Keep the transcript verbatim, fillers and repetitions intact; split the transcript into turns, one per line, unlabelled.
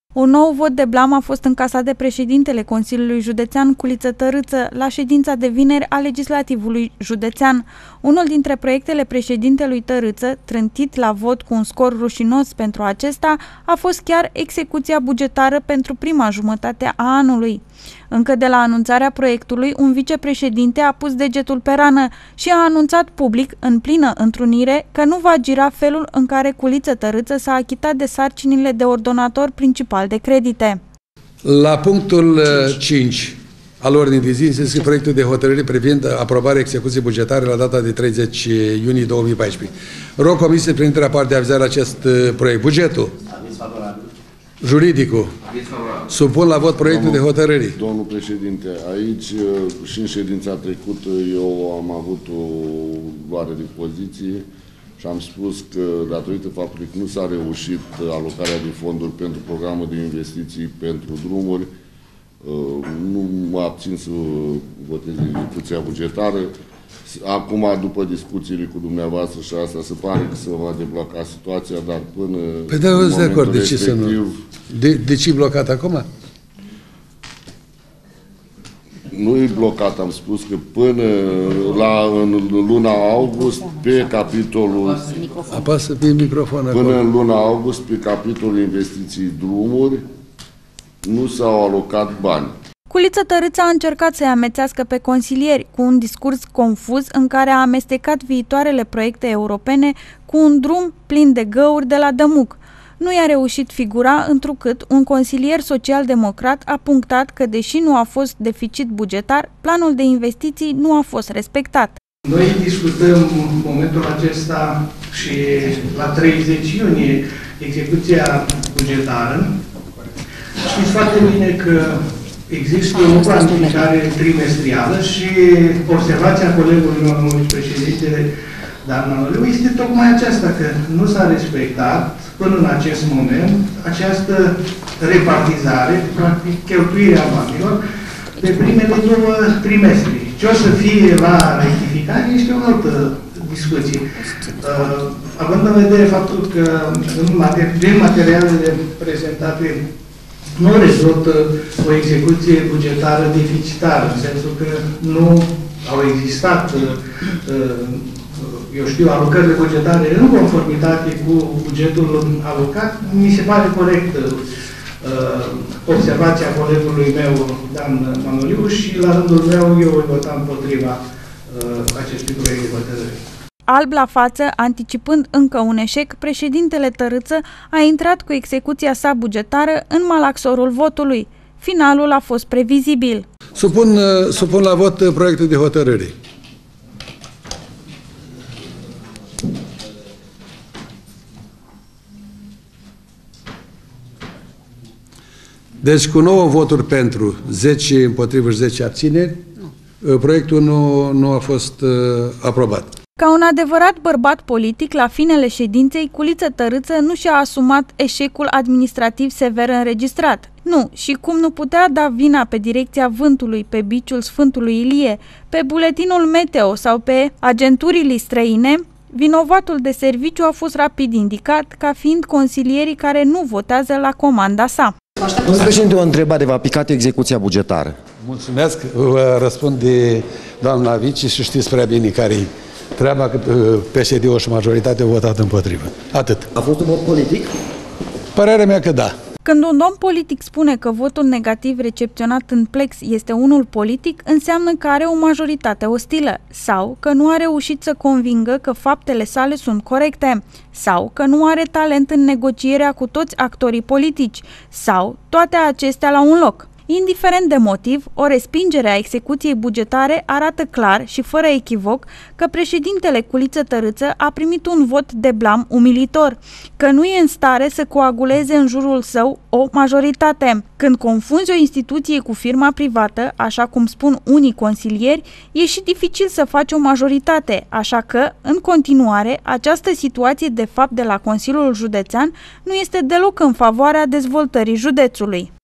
Un nou vot de blam a fost încasat de președintele Consiliului Județean Culiță Tărâță la ședința de vineri a Legislativului Județean. Unul dintre proiectele președintelui Tărâță, trântit la vot cu un scor rușinos pentru acesta, a fost chiar execuția bugetară pentru prima jumătate a anului. Încă de la anunțarea proiectului, un vicepreședinte a pus degetul pe rană și a anunțat public, în plină întrunire, că nu va gira felul în care Culiță Tărâță s-a achitat de sarcinile de ordonator principal de credite.
La punctul cinci al ordinii de zi este proiectul de hotărâre privind aprobarea execuției bugetare la data de treizeci iunie două mii paisprezece. Rog Comisiei prin raport de avizare la acest proiect. Bugetul. Juridicul. Supun la vot proiectul
domnul,
de hotărâre.
Domnul președinte, aici și în ședința trecută eu am avut o luare de poziție și am spus că datorită faptului că nu s-a reușit alocarea de fonduri pentru programul de investiții pentru drumuri, nu mă abțin să votez execuția bugetară. Acum, după discuțiile cu dumneavoastră și asta, se pare că se va debloca situația, dar până
Păi da, de acord, de ce să nu? De, de ce e blocat acum?
Nu e blocat, am spus că până la, în luna august, pe capitolul...
Apasă pe microfon acolo.
Până în luna august, pe capitolul investiții drumuri, nu s-au alocat bani.
Culiță Tărâță a încercat să-i amețească pe consilieri cu un discurs confuz în care a amestecat viitoarele proiecte europene cu un drum plin de găuri de la Dămuc. Nu i-a reușit figura, întrucât un consilier social-democrat a punctat că, deși nu a fost deficit bugetar, planul de investiții nu a fost respectat.
Noi discutăm în momentul acesta și la treizeci iunie execuția bugetară. Știți foarte bine că există o planificare trimestrială și observația colegului meu, președintele Dan Manoliu, este tocmai aceasta, că nu s-a respectat până în acest moment această repartizare, practic cheltuirea banilor pe primele două trimestri. Ce o să fie la rectificare este o altă discuție. Uh, având în vedere faptul că în materi din materialele prezentate nu rezultă o execuție bugetară deficitară, în sensul că nu au existat, eu știu, alocările bugetare în conformitate cu bugetul alocat, mi se pare corect observația colegului meu, Dan Manoliu, și la rândul meu eu voi vota împotriva acestui proiect de hotărâre.
Alb la față, anticipând încă un eșec, președintele Tărâță a intrat cu execuția sa bugetară în malaxorul votului. Finalul a fost previzibil.
Supun, supun la vot proiectul de hotărâre. Deci cu nouă voturi pentru, zece împotrivă și zece abțineri, proiectul nu, nu a fost uh, aprobat.
Ca un adevărat bărbat politic, la finele ședinței, Culiță Tărâță nu și-a asumat eșecul administrativ sever înregistrat. Nu, și cum nu putea da vina pe direcția vântului, pe biciul Sfântului Ilie, pe buletinul meteo sau pe agenturile străine, vinovatul de serviciu a fost rapid indicat ca fiind consilierii care nu votează la comanda sa.
Domnul președinte, o întrebare, v-a picat execuția bugetară?
Mulțumesc, vă răspund de doamna Vici și știți prea bine care-i treaba, că P S D-ul și majoritatea au votat împotrivă. Atât.
A fost un vot politic?
Părerea mea că da.
Când un domn politic spune că votul negativ recepționat în plex este unul politic, înseamnă că are o majoritate ostilă sau că nu a reușit să convingă că faptele sale sunt corecte sau că nu are talent în negocierea cu toți actorii politici sau toate acestea la un loc. Indiferent de motiv, o respingere a execuției bugetare arată clar și fără echivoc că președintele Culiță Tărâță a primit un vot de blam umilitor, că nu e în stare să coaguleze în jurul său o majoritate. Când confunzi o instituție cu firma privată, așa cum spun unii consilieri, e și dificil să faci o majoritate, așa că, în continuare, această situație de fapt de la Consiliul Județean nu este deloc în favoarea dezvoltării județului.